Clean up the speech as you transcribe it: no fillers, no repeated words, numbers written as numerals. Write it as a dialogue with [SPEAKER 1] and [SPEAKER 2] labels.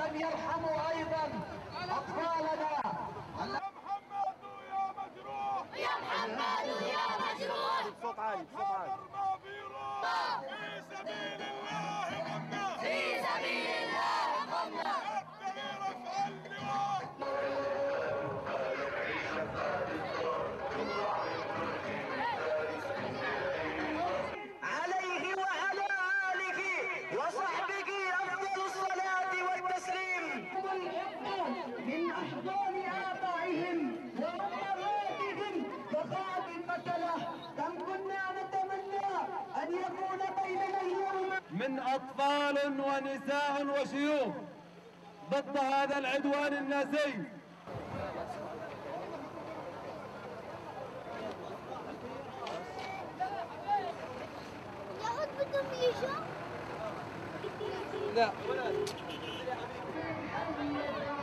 [SPEAKER 1] ولم يرحموا أيضا أطفالنا.
[SPEAKER 2] يا محمد يا مجروح،
[SPEAKER 3] يا محمد يا مجروح،
[SPEAKER 2] بصوت عالي بصوت عالي. ما في روح، في سبيل الله قمنا،
[SPEAKER 3] في سبيل الله قمنا.
[SPEAKER 2] التغيير افعل اللواء.
[SPEAKER 1] عليه وعلى آله وصحبه أفضل الصلاة والتسليم. من أحضان آبائهم وأمهاتهم كخادم المثلة. كم كنا نتمنى أن يكون بيننا اليوم
[SPEAKER 4] من أطفال ونساء وشيوخ ضد هذا العدوان النازي.
[SPEAKER 3] يهود بدهم يجوا؟
[SPEAKER 4] لا